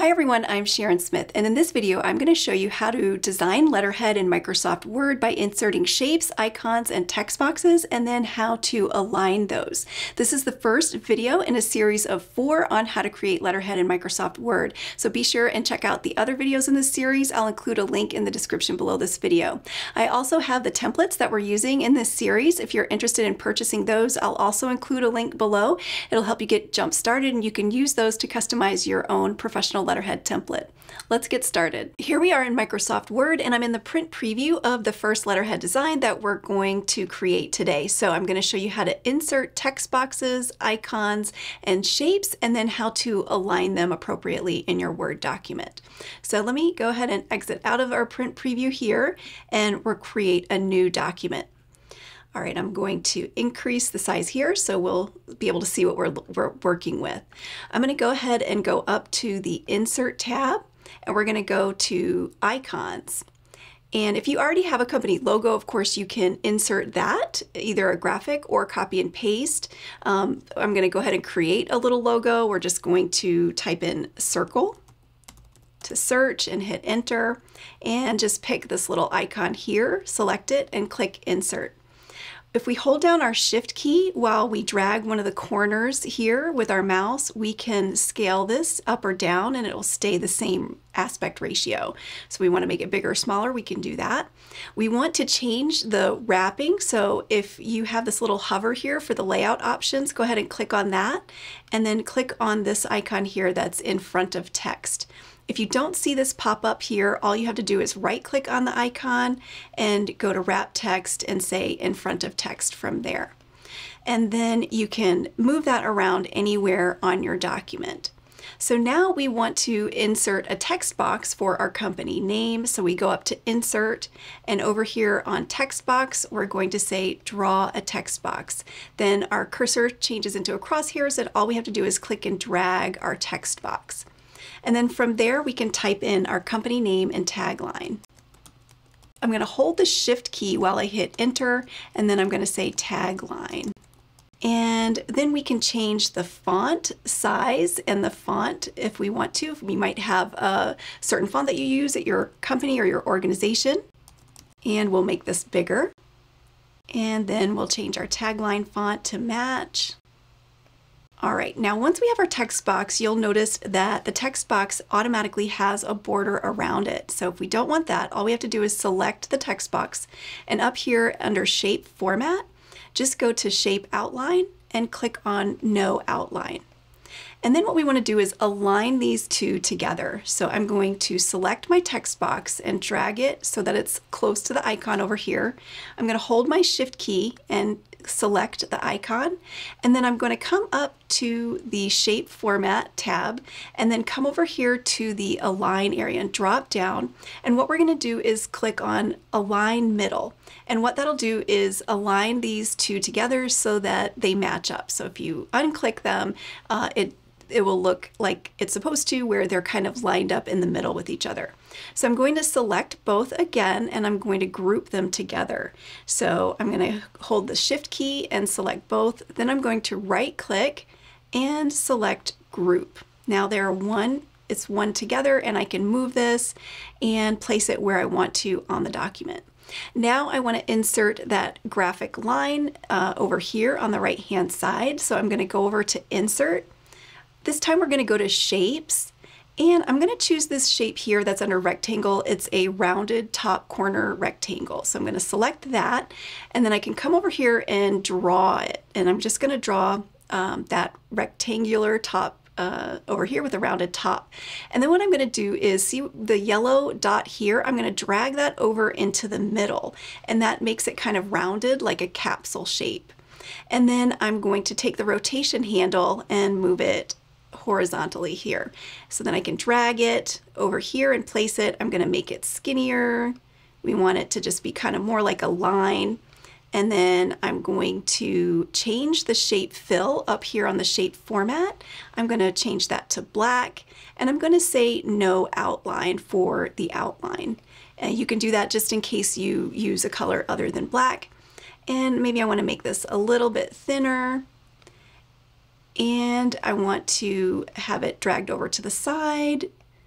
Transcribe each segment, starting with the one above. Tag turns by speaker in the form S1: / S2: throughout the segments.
S1: Hi everyone, I'm Sharon Smith, and in this video I'm going to show you how to design letterhead in Microsoft Word by inserting shapes, icons, and text boxes, and then how to align those. This is the first video in a series of 4 on how to create letterhead in Microsoft Word, so be sure and check out the other videos in this series. I'll include a link in the description below this video. I also have the templates that we're using in this series. If you're interested in purchasing those, I'll also include a link below. It'll help you get jump started, and you can use those to customize your own professional letterhead template. Let's get started. Here we are in Microsoft Word, and I'm in the print preview of the first letterhead design that we're going to create today. So I'm going to show you how to insert text boxes, icons, and shapes, and then how to align them appropriately in your Word document. So let me go ahead and exit out of our print preview here, and we'll create a new document. All right, I'm going to increase the size here so we'll be able to see what we're working with. I'm going to go ahead and go up to the Insert tab, and we're going to go to Icons. And if you already have a company logo, of course, you can insert that, either a graphic or copy and paste. I'm going to go ahead and create a little logo. We're just going to type in circle to search and hit Enter, and just pick this little icon here, select it, and click Insert. If we hold down our Shift key while we drag one of the corners here with our mouse, we can scale this up or down and it will stay the same aspect ratio. So we want to make it bigger or smaller, we can do that. We want to change the wrapping, so if you have this little hover here for the layout options, go ahead and click on that, and then click on this icon here that's in front of text. If you don't see this pop up here, all you have to do is right click on the icon and go to wrap text and say in front of text from there. And then you can move that around anywhere on your document. So now we want to insert a text box for our company name. So we go up to Insert, and over here on Text Box, we're going to say Draw a Text Box. Then our cursor changes into a crosshairs, and all we have to do is click and drag our text box. And then from there, we can type in our company name and tagline. I'm going to hold the Shift key while I hit Enter, and then I'm going to say tagline. And then we can change the font size and the font if we want to. We might have a certain font that you use at your company or your organization. And we'll make this bigger. And then we'll change our tagline font to match. All right, now once we have our text box, you'll notice that the text box automatically has a border around it. So if we don't want that, all we have to do is select the text box, and up here under Shape Format, just go to Shape Outline and click on No Outline. And then what we want to do is align these two together. So I'm going to select my text box and drag it so that it's close to the icon over here. I'm going to hold my Shift key and select the icon, and then I'm going to come up to the Shape Format tab and then come over here to the Align area and drop down, and what we're going to do is click on Align Middle, and what that'll do is align these two together so that they match up. So if you unclick them, it will look like it's supposed to, where they're kind of lined up in the middle with each other. So I'm going to select both again, and I'm going to group them together. So I'm going to hold the Shift key and select both. Then I'm going to right click and select Group. Now it's one together, and I can move this and place it where I want to on the document. Now I want to insert that graphic line over here on the right hand side. So I'm going to go over to Insert. This time we're going to go to Shapes, and I'm going to choose this shape here that's under Rectangle. It's a rounded top corner rectangle. So I'm going to select that, and then I can come over here and draw it. And I'm just going to draw that rectangular top over here with a rounded top. And then what I'm going to do is, see the yellow dot here, I'm going to drag that over into the middle, and that makes it kind of rounded like a capsule shape. And then I'm going to take the rotation handle and move it horizontally here. So then I can drag it over here and place it. I'm going to make it skinnier. We want it to just be kind of more like a line. And then I'm going to change the shape fill up here on the shape format. I'm going to change that to black, and I'm going to say no outline for the outline. And you can do that just in case you use a color other than black. And maybe I want to make this a little bit thinner. And I want to have it dragged over to the side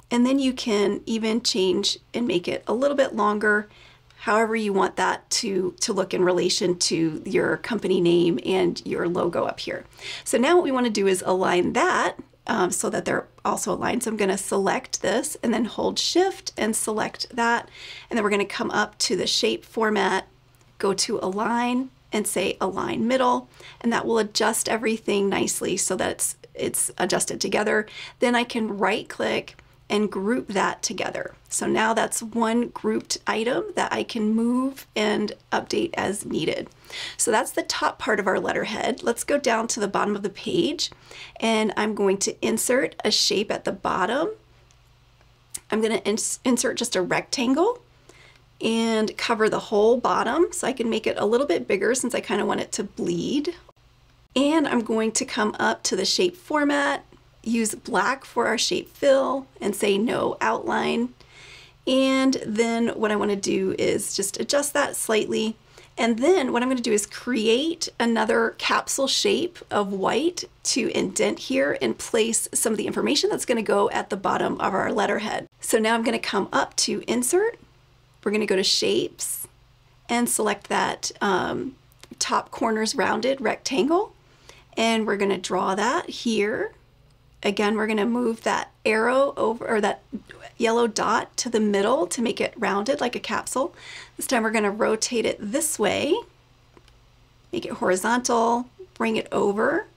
S1: And then you can even change and make it a little bit longer, however you want that to look in relation to your company name and your logo up here. So now what we want to do is align that so that they're also aligned. So I'm going to select this and then hold Shift and select that. And then we're going to come up to the shape format, go to Align and say Align Middle, and that will adjust everything nicely so that it's adjusted together. Then I can right click and group that together. So now that's one grouped item that I can move and update as needed. So that's the top part of our letterhead. Let's go down to the bottom of the page, and I'm going to insert a shape at the bottom. I'm going to insert just a rectangle and cover the whole bottom so I can make it a little bit bigger since I kind of want it to bleed. And I'm going to come up to the shape format, use black for our shape fill, and say no outline. And then what I want to do is just adjust that slightly. And then what I'm going to do is create another capsule shape of white to indent here and place some of the information that's going to go at the bottom of our letterhead. So now I'm going to come up to Insert. We're going to go to Shapes and select that top corners rounded rectangle. And we're going to draw that here. Again, we're going to move that arrow over, or that yellow dot to the middle to make it rounded like a capsule. This time we're going to rotate it this way, make it horizontal, bring it over.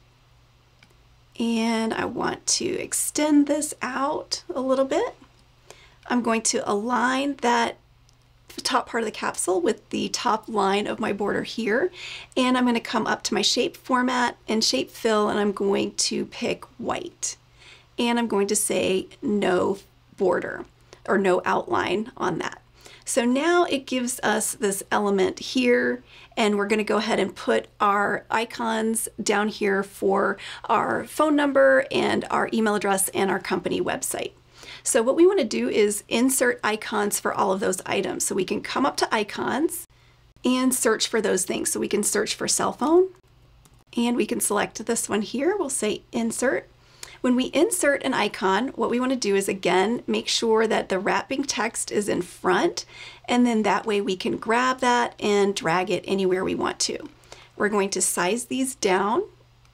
S1: And I want to extend this out a little bit. I'm going to align that top part of the capsule with the top line of my border here, and I'm going to come up to my shape format and shape fill, and I'm going to pick white, and I'm going to say no border or no outline on that. So now it gives us this element here, and we're going to go ahead and put our icons down here for our phone number and our email address and our company website. So what we want to do is insert icons for all of those items. So we can come up to icons and search for those things. So we can search for cell phone, and we can select this one here. We'll say insert. When we insert an icon, what we want to do is, again, make sure that the wrapping text is in front, and then that way we can grab that and drag it anywhere we want to. We're going to size these down,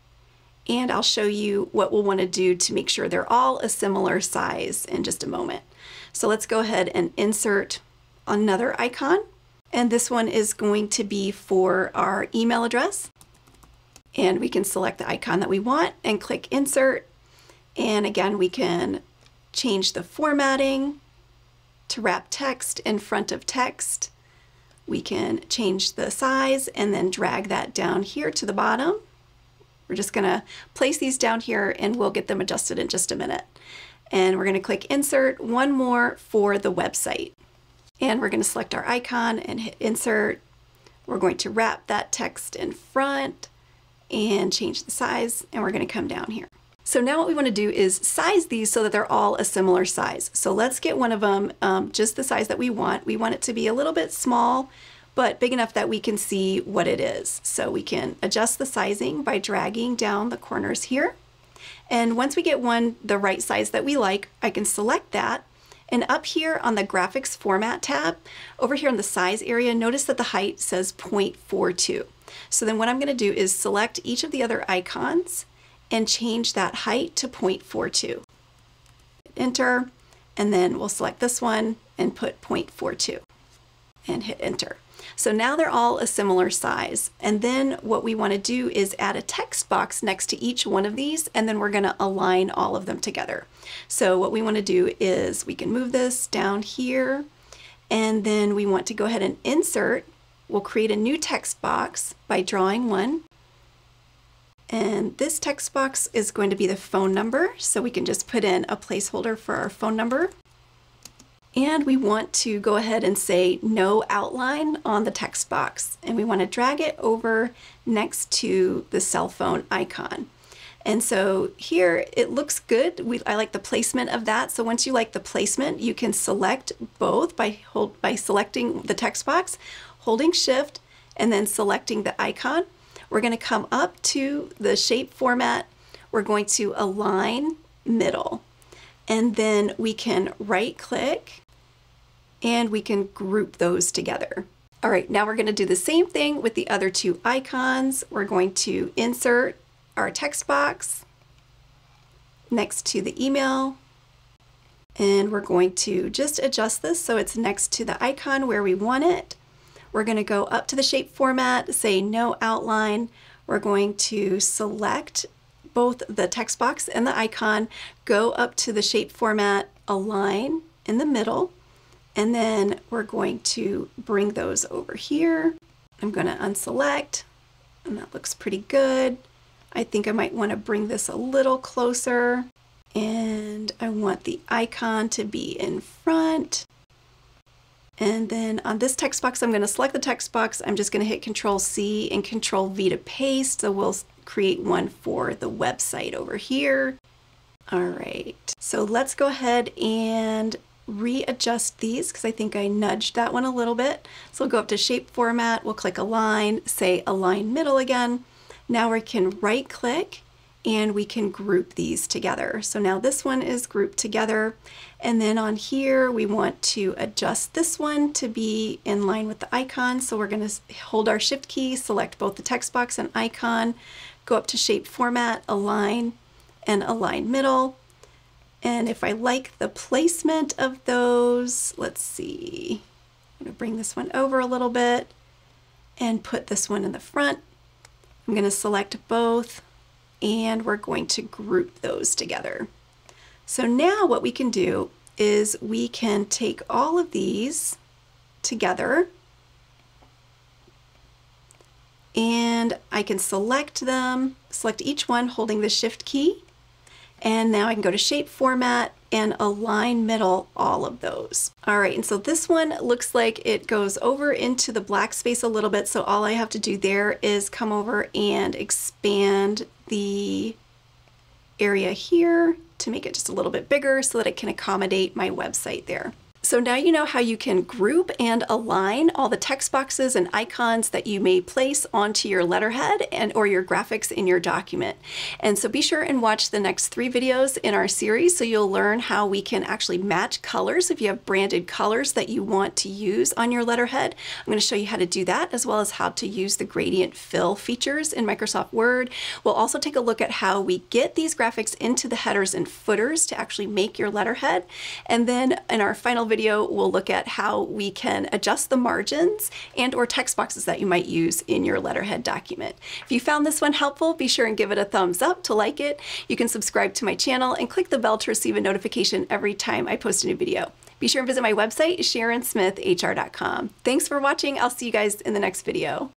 S1: and I'll show you what we'll want to do to make sure they're all a similar size in just a moment. So let's go ahead and insert another icon. And this one is going to be for our email address. And we can select the icon that we want and click Insert. And again, we can change the formatting to wrap text in front of text. We can change the size and then drag that down here to the bottom. We're just going to place these down here and we'll get them adjusted in just a minute. And we're going to click Insert, one more for the website. And we're going to select our icon and hit Insert. We're going to wrap that text in front and change the size, and we're going to come down here. So now what we want to do is size these so that they're all a similar size. So let's get one of them just the size that we want. We want it to be a little bit small, but big enough that we can see what it is. So we can adjust the sizing by dragging down the corners here. And once we get one the right size that we like, I can select that. And up here on the Graphics Format tab, over here in the size area, notice that the height says 0.42. So then what I'm going to do is select each of the other icons and change that height to 0.42. Enter, and then we'll select this one and put 0.42 and hit Enter. So now they're all a similar size. And then what we want to do is add a text box next to each one of these, and then we're going to align all of them together. So what we want to do is we can move this down here, and then we want to go ahead and insert. We'll create a new text box by drawing one. And this text box is going to be the phone number, so we can just put in a placeholder for our phone number. And we want to go ahead and say no outline on the text box, and we want to drag it over next to the cell phone icon. And so here it looks good. I like the placement of that. So once you like the placement, you can select both by selecting the text box, holding Shift, and then selecting the icon. We're going to come up to the shape format. We're going to align middle. and then we can right click and we can group those together. All right, now we're going to do the same thing with the other two icons. We're going to insert our text box next to the email, and we're going to just adjust this so it's next to the icon where we want it. We're going to go up to the shape format, say no outline. We're going to select both the text box and the icon, go up to the shape format, align in the middle, and then we're going to bring those over here. I'm going to unselect, and that looks pretty good. I think I might want to bring this a little closer, and I want the icon to be in front. And then on this text box, I'm going to select the text box. I'm just going to hit Control C and Control V to paste. So we'll create one for the website over here. All right, so let's go ahead and readjust these because I think I nudged that one a little bit. So we'll go up to shape format, we'll click align, say align middle again. Now we can right click and we can group these together. So now this one is grouped together, and then on here we want to adjust this one to be in line with the icon. So we're going to hold our shift key, select both the text box and icon, go up to shape format, align, and align middle. And if I like the placement of those, let's see, I'm going to bring this one over a little bit and put this one in the front. I'm going to select both, and we're going to group those together. So now what we can do is we can take all of these together, and I can select them, select each one holding the shift key, and now I can go to shape format and align middle all of those. All right, and so this one looks like it goes over into the black space a little bit, so all I have to do there is come over and expand the area here to make it just a little bit bigger so that it can accommodate my website there. So now you know how you can group and align all the text boxes and icons that you may place onto your letterhead and or your graphics in your document. And so be sure and watch the next 3 videos in our series so you'll learn how we can actually match colors if you have branded colors that you want to use on your letterhead. I'm going to show you how to do that, as well as how to use the gradient fill features in Microsoft Word. We'll also take a look at how we get these graphics into the headers and footers to actually make your letterhead. And then in our final video, we'll look at how we can adjust the margins and or text boxes that you might use in your letterhead document. If you found this one helpful, be sure and give it a thumbs up to like it. You can subscribe to my channel and click the bell to receive a notification every time I post a new video. Be sure and visit my website, SharonSmithHR.com. Thanks for watching. I'll see you guys in the next video.